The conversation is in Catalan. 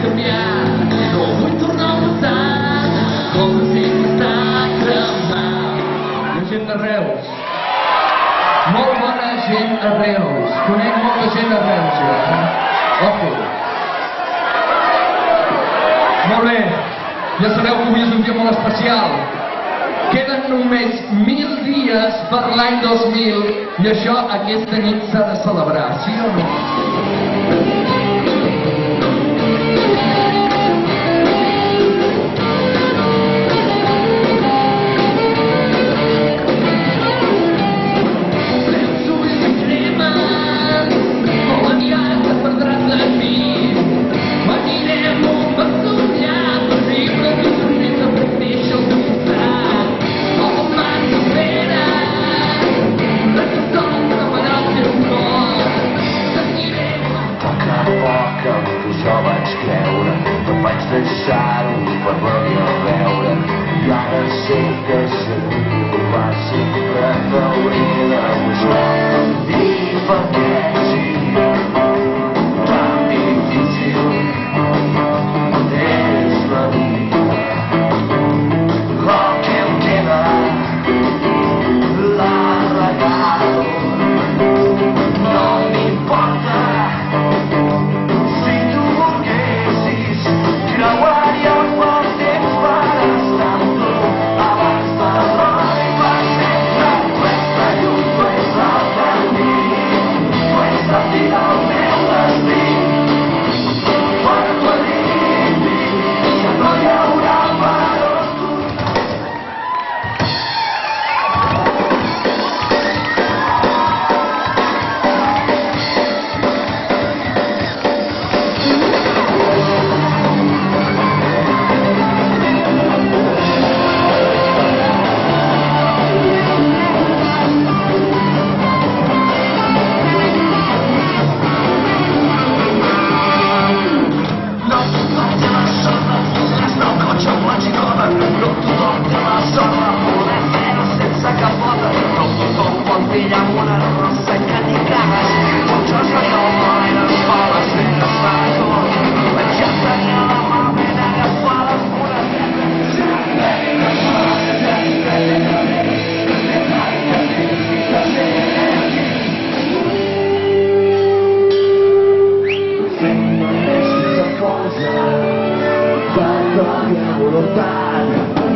canviar, no vull tornar al passat, com si està cremat. La gent de Reus. Molt bona gent a Reus. Conec molta gent a Reus, jo. Ojo. Molt bé. Ja sabeu que avui és un dia molt especial. Queden només 1000 dies per l'any 2000 i això aquesta nit s'ha de celebrar, sí o no? Jo vaig creure que vaig deixar-ho per venir a veure i ara sé que segur va sempre t'hauria de buscar diferència tan difícil és la vida el que em queda la regalo no m'importa. Volontat